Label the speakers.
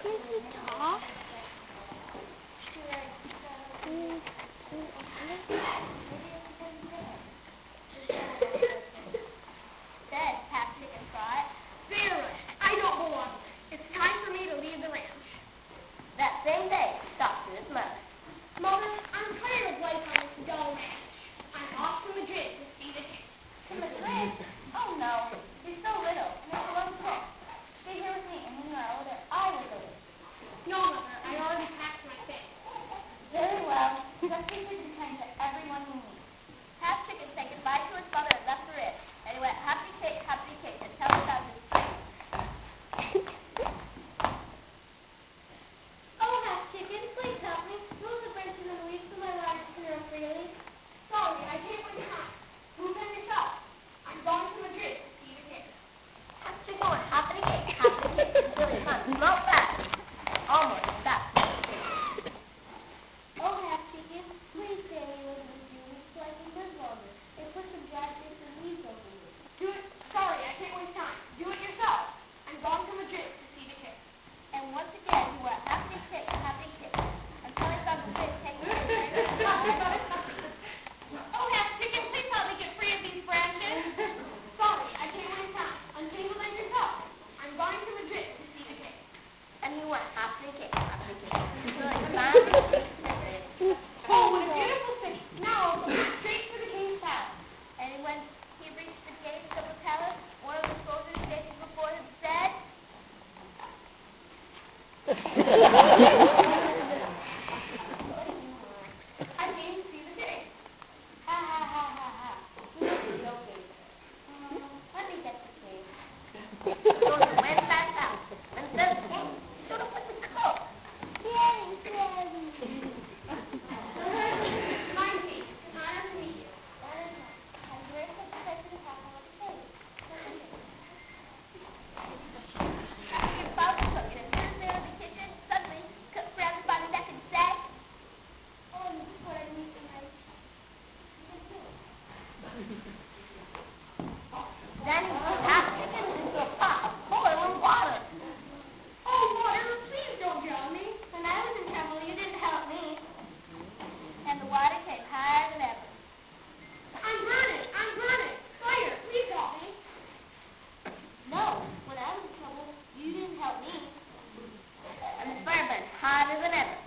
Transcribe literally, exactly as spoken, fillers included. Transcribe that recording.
Speaker 1: Can he talk?
Speaker 2: Said half chicken fried. Vera, I don't belong here. It's time for me to leave the ranch. That same day, he talked to his mother. Mother, I'm tired of life on this dull ranch. I'm off to Madrid to see the king. To Madrid? Oh no, he's so little, and it's a long trip. Stay here with me, and when you are older, I will go with you. No, Mother, I already packed my things. Very well. Just be sure to be kind to everyone you meet. Half Chicken said goodbye to his mother and left the ranch, and he went happy cake, happy cake, and tell about his friends. Oh, Half Chicken, please help me. Move the branches and leaves so my water can run freely. Sorry, I can't wait time. Move them yourself. I'm going to Madrid to see the king. Half Chicken went happy cake, happy cake, until he found small fast. Almost stopped. Oh, Half Chicken, please stay with me a few weeks so I can live longer. And put some dry sticks and leaves over you. Do it. Sorry, I can't waste time. Do it yourself. I'm going to Madrid to see the king. And once again, he went happy cake, happy cake, until he found the fish taking his Oh, Half Chicken, please help me get free of these branches. Sorry, I can't waste time. Untangle them yourself. I'm going to Madrid to see the king. And he went happy cake, happy cake, until he found the fish. Oh, what a beautiful city. Now I'll go straight to the king's palace. And when he reached the gates of the palace, one of the soldiers standing before him said, I came to see the king. Ha ha ha ha ha. You must be joking. Um, let me get the king. The soldier went back out and said, the king stood up with the coat. Yay, Daddy. My king, it's an honor to meet you. That is nice. I'm very much excited to have one to show you. He found the cook, and as soon as they were in the kitchen, suddenly, cook grabbed him by the neck and said, oh, this is what I need tonight. Then he put half chicken into a pot of boiling water. Oh, water, please don't drown me. When I was in trouble, you didn't help me. And the water came higher than ever. I'm burning! I'm burning! Fire, please help me. No, when I was in trouble, you didn't help me. And the fire burned hotter than ever.